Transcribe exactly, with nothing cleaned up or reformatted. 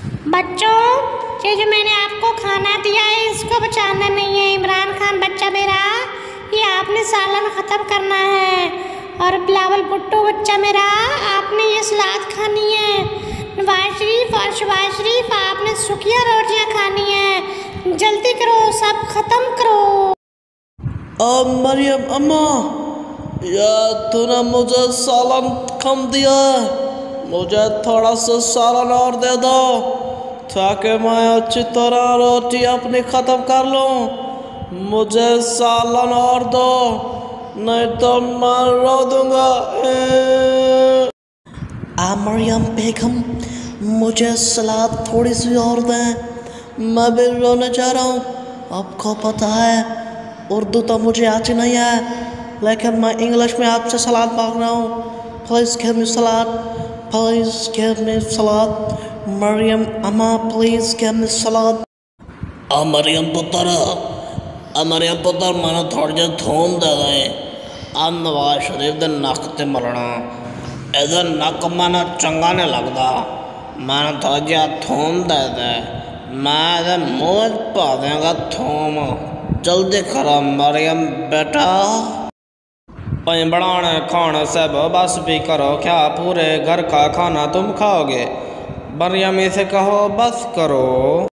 बच्चों, ये जो मैंने आपको खाना दिया है इसको बचाना नहीं है। इमरान खान बच्चा मेरा, ये आपने सालन ख़त्म करना है। और बिलावल भुट्टो बच्चा मेरा, आपने ये सलाद खानी है। नवाज शरीफ और शहबाज शरीफ, आपने सुखिया रोटियां खानी है। जल्दी करो, सब ख़त्म करो। अब मरियम अम्मा, यार तूने मुझे सालन कम दिया, मुझे थोड़ा सा सालन और दे दो ताकि मैं अच्छी तरह रोटी अपनी ख़त्म कर लूँ। मुझे सालन और दो, नहीं तो मैं रो दूँगा। आ मरियम बेगम, मुझे सलाद थोड़ी सी और दें, मैं भी रोने जा रहा हूँ। आपको पता है उर्दू तो मुझे आती नहीं है, लेकिन मैं इंग्लिश में आपसे सलाद मांग रहा हूँ। Please give me salad, please give me salad. Mariam अम्मा, प्लीज़ गिव मी सलाद। आ मरियम पुत्र, आ मरियम पुत्र, मैंने थोड़ी जी थूम दे दे। आ नवाज शरीफ दे नक ते मलना, इधर नक मैंने चंगा नहीं लगता। मैंने थोड़ा जी थूम दे दे, मैं इधर मुँह पा देंगा थूम। जल्दी करो मरियम बेटा। भाई बनाने खाने सब बस भी करो, क्या पूरे घर का खाना तुम खाओगे? मरियम इसे कहो बस करो।